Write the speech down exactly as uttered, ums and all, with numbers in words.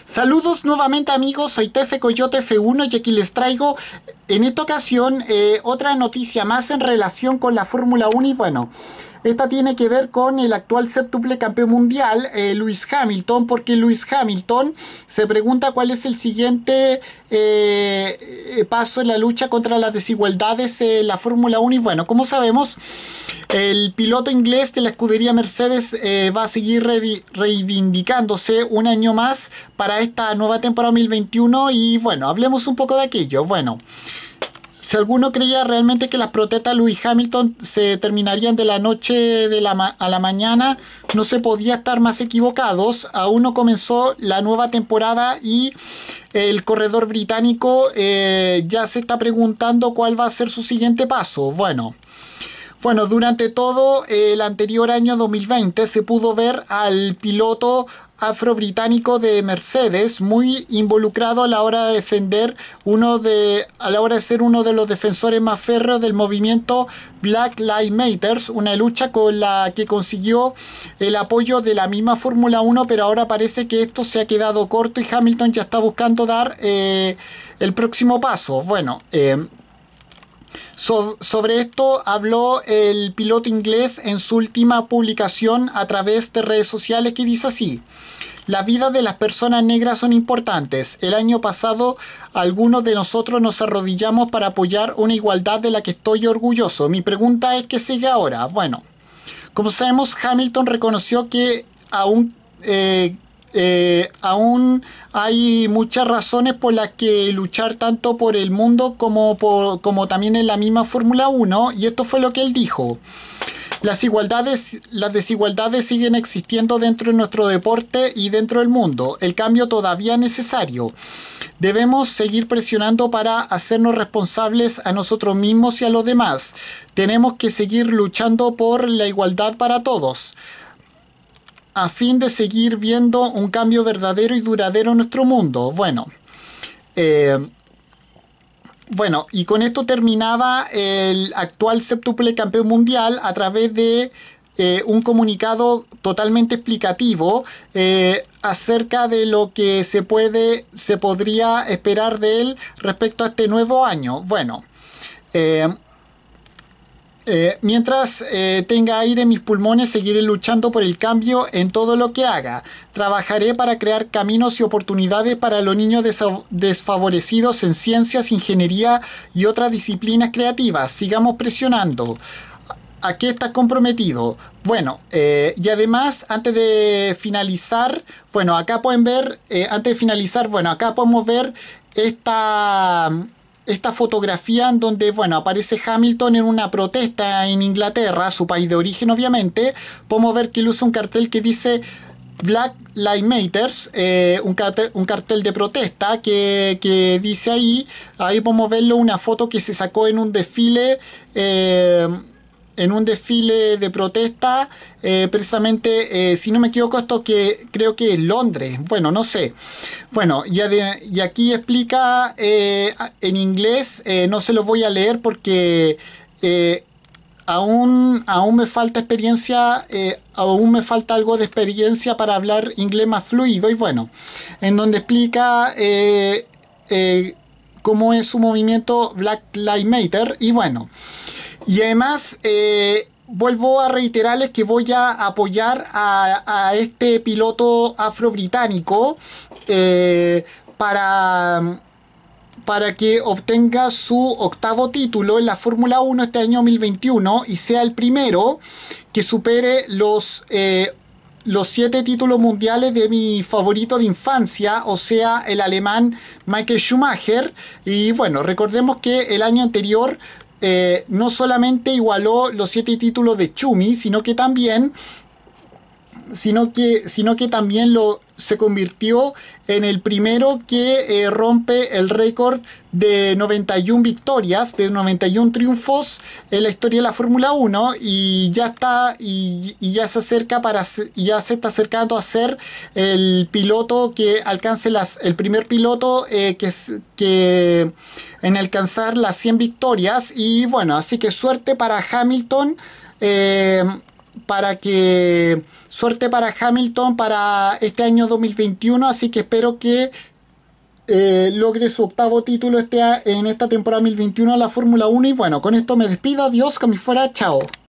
Saludos nuevamente amigos, soy Tefe Coyote F uno y aquí les traigo en esta ocasión eh, otra noticia más en relación con la Fórmula uno y bueno, esta tiene que ver con el actual séptuple campeón mundial, eh, Lewis Hamilton, porque Lewis Hamilton se pregunta cuál es el siguiente eh, paso en la lucha contra las desigualdades en la Fórmula uno y bueno, como sabemos, el piloto inglés de la escudería Mercedes eh, va a seguir reivindicándose un año más para esta nueva temporada dos mil veintiuno y bueno, hablemos un poco de aquello. Bueno, si alguno creía realmente que las protestas de Lewis Hamilton se terminarían de la noche de la ma a la mañana, no se podía estar más equivocados. Aún no comenzó la nueva temporada y el corredor británico eh, ya se está preguntando cuál va a ser su siguiente paso. Bueno. Bueno, durante todo el anterior año dos mil veinte se pudo ver al piloto afro-británico de Mercedes muy involucrado a la hora de defender uno de a la hora de ser uno de los defensores más férreos del movimiento Black Lives Matter, una lucha con la que consiguió el apoyo de la misma Fórmula uno, pero ahora parece que esto se ha quedado corto y Hamilton ya está buscando dar eh, el próximo paso. Bueno, eh, So, sobre esto habló el piloto inglés en su última publicación a través de redes sociales, que dice así: las vidas de las personas negras son importantes. El año pasado algunos de nosotros nos arrodillamos para apoyar una igualdad de la que estoy orgulloso. Mi pregunta es: ¿qué sigue ahora? Bueno, como sabemos, Hamilton reconoció que aún eh, Eh, aún hay muchas razones por las que luchar tanto por el mundo como, por, como también en la misma Fórmula uno, y esto fue lo que él dijo. Las, igualdades, las desigualdades siguen existiendo dentro de nuestro deporte y dentro del mundo. El cambio todavía es necesario. Debemos seguir presionando para hacernos responsables a nosotros mismos y a los demás. Tenemos que seguir luchando por la igualdad para todos, a fin de seguir viendo un cambio verdadero y duradero en nuestro mundo. Bueno, eh, bueno, y con esto terminaba el actual séptuple campeón mundial a través de eh, un comunicado totalmente explicativo eh, acerca de lo que se puede, se podría esperar de él respecto a este nuevo año. Bueno, eh, Eh, mientras eh, tenga aire en mis pulmones, seguiré luchando por el cambio en todo lo que haga. Trabajaré para crear caminos y oportunidades para los niños desfavorecidos en ciencias, ingeniería y otras disciplinas creativas. Sigamos presionando. ¿A qué estás comprometido? Bueno, eh, y además, antes de finalizar, bueno, acá pueden ver, eh, antes de finalizar, bueno, acá podemos ver esta... esta fotografía en donde, bueno, aparece Hamilton en una protesta en Inglaterra, su país de origen obviamente. Podemos ver que él usa un cartel que dice Black Lives Matter, eh, un, cartel, un cartel de protesta que, que dice ahí, ahí podemos verlo, una foto que se sacó en un desfile, eh, en un desfile de protesta, eh, precisamente, eh, si no me equivoco, esto que creo que es Londres, bueno, no sé. Bueno, ya de, y aquí explica eh, en inglés, eh, no se los voy a leer porque eh, aún, aún me falta experiencia, eh, aún me falta algo de experiencia para hablar inglés más fluido, y bueno, en donde explica eh, eh, cómo es su movimiento Black Lives Matter, y bueno. Y además, eh, vuelvo a reiterarles que voy a apoyar a, a este piloto afro-británico eh, para, para que obtenga su octavo título en la Fórmula uno este año dos mil veintiuno y sea el primero que supere los... Eh, los siete títulos mundiales de mi favorito de infancia, o sea, el alemán Michael Schumacher. Y bueno, recordemos que el año anterior Eh, no solamente igualó los siete títulos de Schumi, sino que también, sino que, sino que también lo, se convirtió en el primero que eh, rompe el récord de noventa y una victorias, de noventa y un triunfos en la historia de la Fórmula uno, y ya está, y, y ya se acerca para, y ya se está acercando a ser el piloto que alcance las, el primer piloto eh, que, que en alcanzar las cien victorias. Y bueno, así que suerte para Hamilton. Eh, para que suerte para Hamilton para este año dos mil veintiuno, así que espero que eh, logre su octavo título este, en esta temporada dos mil veintiuno de la Fórmula uno. Y bueno, con esto me despido, adiós, que me fuera, chao.